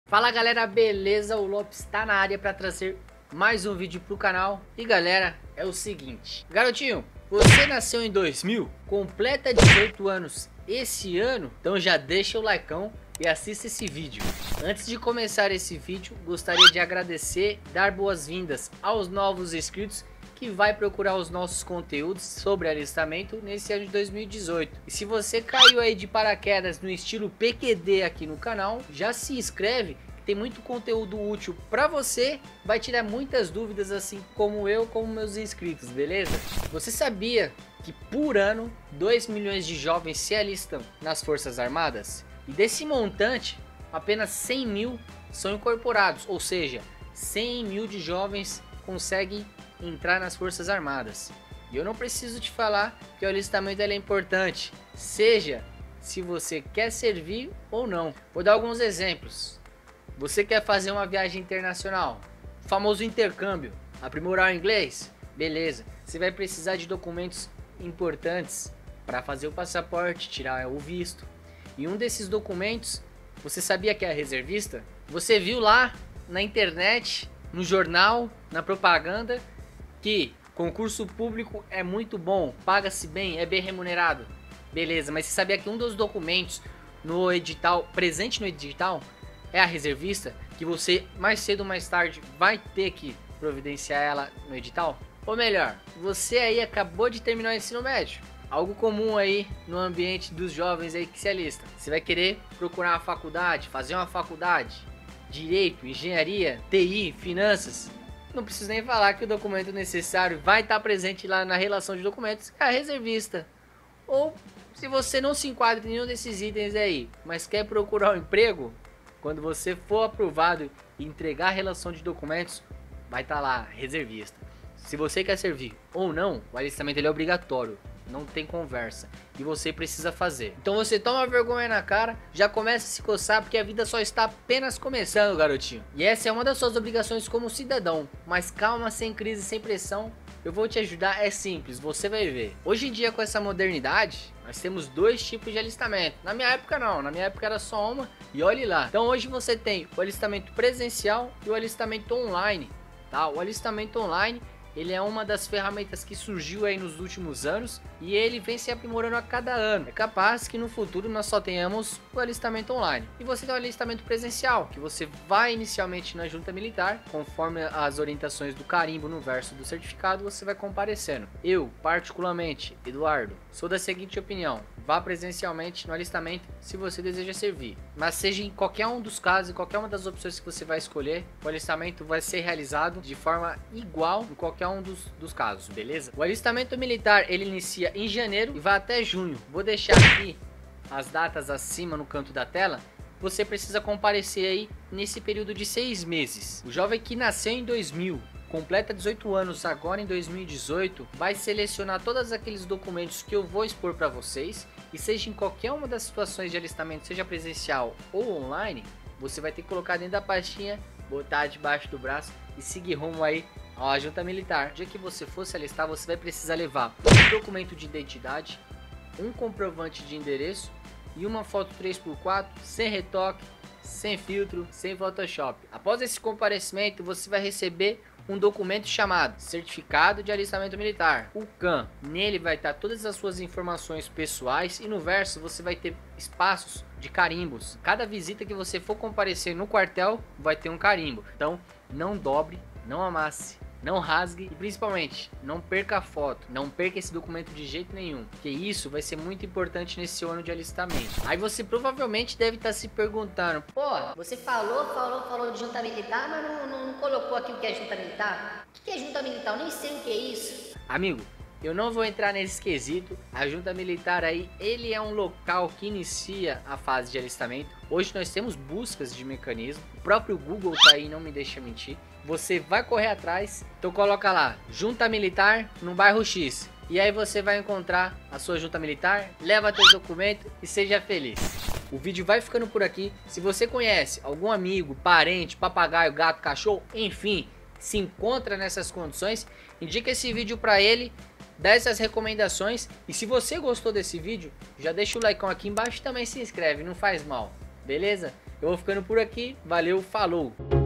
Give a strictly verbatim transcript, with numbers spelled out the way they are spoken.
Fala galera, beleza? O Lopes tá na área para trazer mais um vídeo pro canal. E galera, é o seguinte, garotinho, você nasceu em dois mil, completa dezoito anos esse ano, então já deixa o likeão e assista esse vídeo. Antes de começar esse vídeo, gostaria de agradecer, dar boas-vindas aos novos inscritos que vai procurar os nossos conteúdos sobre alistamento nesse ano de dois mil e dezoito. E se você caiu aí de paraquedas no estilo P Q D aqui no canal, já se inscreve, que tem muito conteúdo útil para você, vai tirar muitas dúvidas assim como eu, como meus inscritos, beleza? Você sabia que por ano dois milhões de jovens se alistam nas Forças Armadas? E desse montante, apenas cem mil são incorporados, ou seja, cem mil de jovens conseguem entrar nas Forças Armadas. E eu não preciso te falar que o alistamento é importante, seja se você quer servir ou não. Vou dar alguns exemplos. Você quer fazer uma viagem internacional, famoso intercâmbio, aprimorar o inglês? Beleza, você vai precisar de documentos importantes para fazer o passaporte, tirar o visto. E um desses documentos, você sabia que é a reservista? Você viu lá na internet, no jornal, na propaganda, que concurso público é muito bom, paga-se bem, é bem remunerado. Beleza, mas você sabia que um dos documentos no edital, presente no edital, é a reservista, que você mais cedo ou mais tarde vai ter que providenciar ela no edital? Ou melhor, você aí acabou de terminar o ensino médio, algo comum aí no ambiente dos jovens aí que se alistam. Você vai querer procurar uma faculdade, fazer uma faculdade, direito, engenharia, T I, finanças. Não preciso nem falar que o documento necessário vai estar presente lá na relação de documentos, é a reservista. Ou se você não se enquadra em nenhum desses itens aí, mas quer procurar um emprego, quando você for aprovado e entregar a relação de documentos, vai estar lá, reservista. Se você quer servir ou não, o alistamento ele é obrigatório, não tem conversa, e você precisa fazer. Então você toma vergonha na cara, já começa a se coçar, porque a vida só está apenas começando, garotinho. E essa é uma das suas obrigações como cidadão. Mas calma, sem crise, sem pressão, eu vou te ajudar, é simples, você vai ver. Hoje em dia, com essa modernidade, nós temos dois tipos de alistamento. Na minha época não, na minha época era só uma, e olhe lá. Então hoje você tem o alistamento presencial e o alistamento online, tá? O alistamento online, ele é uma das ferramentas que surgiu aí nos últimos anos e ele vem se aprimorando a cada ano. É capaz que no futuro nós só tenhamos o alistamento online. E você tem o alistamento presencial, que você vai inicialmente na junta militar, conforme as orientações do carimbo no verso do certificado, você vai comparecendo. Eu, particularmente, Eduardo, sou da seguinte opinião: vá presencialmente no alistamento se você deseja servir. Mas seja em qualquer um dos casos, em qualquer uma das opções que você vai escolher, o alistamento vai ser realizado de forma igual em qualquer um dos, dos casos, beleza? O alistamento militar, ele inicia em janeiro e vai até junho. Vou deixar aqui as datas acima no canto da tela. Você precisa comparecer aí nesse período de seis meses. O jovem que nasceu em dois mil, completa dezoito anos agora em dois mil e dezoito, vai selecionar todos aqueles documentos que eu vou expor para vocês, e seja em qualquer uma das situações de alistamento, seja presencial ou online, você vai ter que colocar dentro da pastinha, botar debaixo do braço e seguir rumo aí à junta militar. No dia que você for se alistar, você vai precisar levar um documento de identidade, um comprovante de endereço e uma foto três por quatro, sem retoque, sem filtro, sem Photoshop. Após esse comparecimento, você vai receber um documento chamado Certificado de Alistamento Militar, o C A M. Nele vai estar todas as suas informações pessoais e no verso você vai ter espaços de carimbos. Cada visita que você for comparecer no quartel vai ter um carimbo. Então não dobre, não amasse, não rasgue e principalmente não perca a foto, não perca esse documento de jeito nenhum, porque isso vai ser muito importante nesse ano de alistamento. Aí você provavelmente deve estar se perguntando: pô, você falou, falou, falou de junta militar, mas não, não, não colocou aqui o que é junta militar? O que é junta militar? Eu nem sei o que é isso. Amigo, eu não vou entrar nesse quesito. A junta militar aí, ele é um local que inicia a fase de alistamento. Hoje nós temos buscas de mecanismo, o próprio Google tá aí, não me deixa mentir. Você vai correr atrás, então coloca lá, junta militar no bairro X. E aí você vai encontrar a sua junta militar, leva teus documentos e seja feliz. O vídeo vai ficando por aqui. Se você conhece algum amigo, parente, papagaio, gato, cachorro, enfim, se encontra nessas condições, indica esse vídeo para ele, dá essas recomendações. E se você gostou desse vídeo, já deixa o like aqui embaixo e também se inscreve, não faz mal, beleza? Eu vou ficando por aqui. Valeu, falou!